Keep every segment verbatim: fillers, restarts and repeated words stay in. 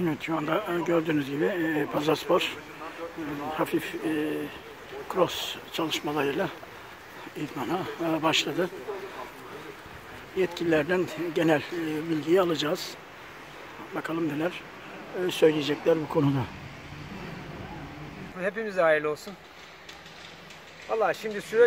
Evet, şu anda gördüğünüz gibi e, Pazaspor e, hafif e, cross çalışmalarıyla idmana e, başladı. Yetkililerden genel e, bilgiyi alacağız. Bakalım neler e, söyleyecekler bu konuda. Hepimize hayırlı olsun. Vallahi şimdi süreç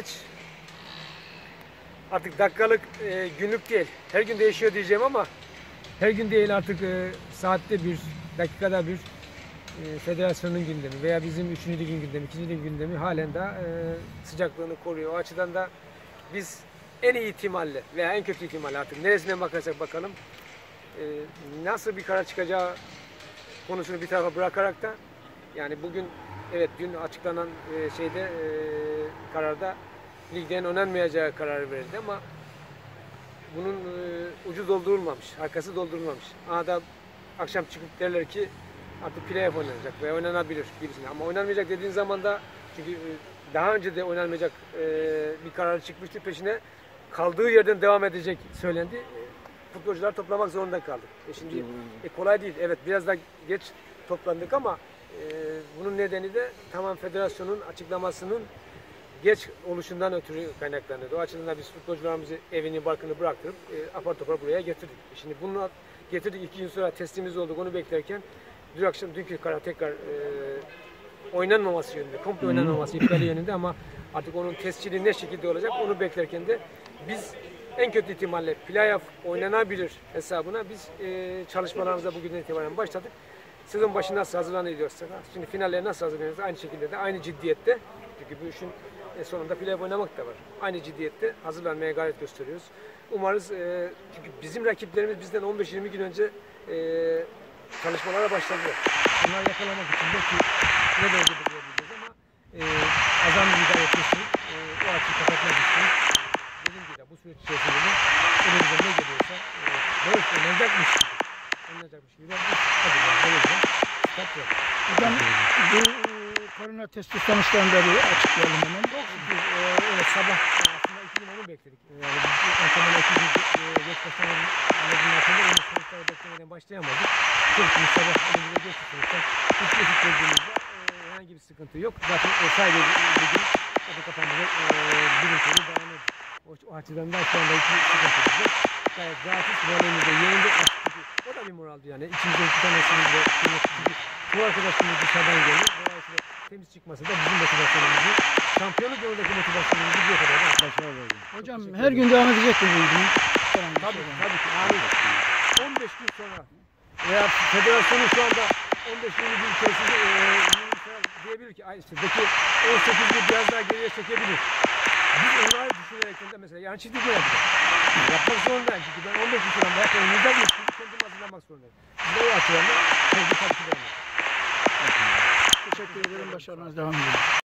artık dakikalık, e, günlük değil. Her gün değişiyor diyeceğim ama her gün değil artık e, saatte bir, dakikada bir e, federasyonun gündemi veya bizim üçüncü ligin gündemi, ikinci ligin gündemi halen de e, sıcaklığını koruyor. O açıdan da biz en iyi ihtimalle veya en kötü ihtimalle artık neresinden bakarsak bakalım e, nasıl bir karar çıkacağı konusunu bir tarafa bırakarak da yani bugün evet dün açıklanan e, şeyde e, kararda ligden oynanmayacağı kararı verildi ama bunun e, ucu doldurulmamış, arkası doldurulmamış. A'da akşam çıkıp derler ki artık playoff oynanacak veya oynanabilir gibisine. Ama oynanmayacak dediğin zaman da çünkü e, daha önce de oynanmayacak e, bir karar çıkmıştı, peşine kaldığı yerden devam edecek söylendi. E, futbolcular toplamak zorunda kaldık. E şimdi e, kolay değil. Evet biraz da geç toplandık ama e, bunun nedeni de tamam federasyonun açıklamasının geç oluşundan ötürü kaynaklanıyor. O açıdan da biz futbolcularımızı evini barkını bıraktırıp e, apar topar buraya getirdik. Şimdi bunu getirdik, iki gün sonra testimiz olduk, onu beklerken dün akşam dünkü karar tekrar e, oynanmaması yönünde, komple oynanmaması iptali yönünde ama artık onun testçiliği ne şekilde olacak onu beklerken de biz en kötü ihtimalle playoff oynanabilir hesabına biz e, çalışmalarımıza bugünden itibaren başladık. Sezon başı nasıl hazırlanıyorsak, şimdi finallere nasıl hazırlanıyorsak aynı şekilde de aynı ciddiyette çünkü bu işin e, sonunda playoff oynamak da var. Aynı ciddiyette hazırlanmaya gayret gösteriyoruz. Umarız e, çünkü bizim rakiplerimiz bizden on beş yirmi gün önce e, çalışmalara başladılar. Bunları yakalamak için de ki ne de oldu diyeceğiz ama e, azami bir gayret gösterip e, o açıyı kapatmak istiyoruz. Dediğim gibi bu süreç içerisinde de elimizden ne geliyorsa e, böyle oynanacakmış gibi oynanacakmış gibi ben hadi ben böylece start yok. Hocam bu korona testi sonuçlarını da bir açıklayalım hemen. Çok şükür e, evet sabah aslında iki gün onu bekledik. Yani biz antrenmana iki gün e, geç başlamadan anladığım altında onun sonuçları beklemeden başlayamadık. Çok şükür sabah önümüze geçti sonuçlar. Hiç geçit gözümüzde e, herhangi bir sıkıntı yok. Zaten e, sadece bir gün adı kapanacak e, bilim sonu devam ediyor. O, o açıdan da şu anda hiçbir sıkıntı yok. Gayet rahatız. Moralimizde yerinde. O da bir moraldi yani. İçimizde iki tanesimiz de bu arkadaşımız dışarıdan geliyor. Dolayısıyla temiz çıkması da bizim motivasyonumuzu, şampiyonluk yolundaki motivasyonumuzu bir o kadar da başarılı oldu. Hocam her gün devam edecek mi bu ilgi? Tabii tabii ki. Yani on beş gün sonra veya federasyonun şu anda on beş yirmi gün içerisinde e, diyebilir ki ay işte peki on sekiz gün biraz daha geriye çekebilir. Biz onları düşünerekten de mesela yani çiftlik mi yapacağız? Yapmak zorundayım çünkü ben on beş gün sonra belki oynayacakmış gibi kendimi hazırlamak zorundayım. Biz de o açıdan da tabii tabii ki de Teşekkür ederim. Başarınız devam ediyor.